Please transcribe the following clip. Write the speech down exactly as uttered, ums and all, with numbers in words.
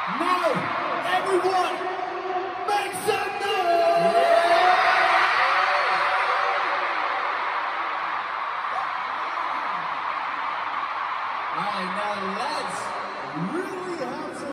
Now, everyone, make some noise! All right, now let's really have some